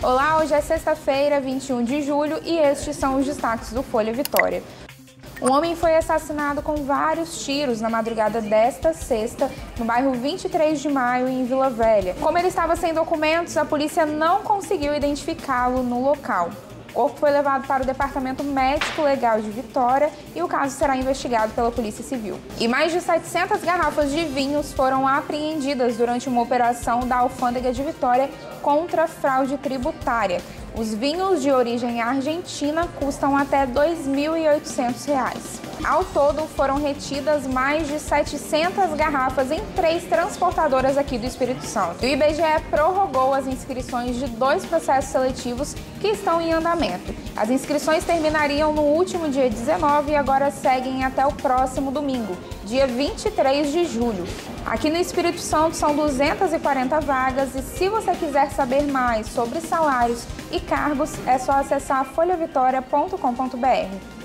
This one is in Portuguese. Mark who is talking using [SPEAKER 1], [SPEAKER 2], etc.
[SPEAKER 1] Olá, hoje é sexta-feira, 21 de julho e estes são os destaques do Folha Vitória. Um homem foi assassinado com vários tiros na madrugada desta sexta, no bairro 23 de Maio, em Vila Velha. Como ele estava sem documentos, a polícia não conseguiu identificá-lo no local. O corpo foi levado para o Departamento Médico Legal de Vitória e o caso será investigado pela Polícia Civil. E mais de 700 garrafas de vinhos foram apreendidas durante uma operação da Alfândega de Vitória contra a fraude tributária. Os vinhos de origem argentina custam até R$ 2.800. Ao todo, foram retidas mais de 700 garrafas em 3 transportadoras aqui do Espírito Santo. O IBGE prorrogou as inscrições de 2 processos seletivos que estão em andamento. As inscrições terminariam no último dia 19 e agora seguem até o próximo domingo, dia 23 de julho. Aqui no Espírito Santo são 240 vagas e se você quiser saber mais sobre salários e cargos, é só acessar folhavitória.com.br.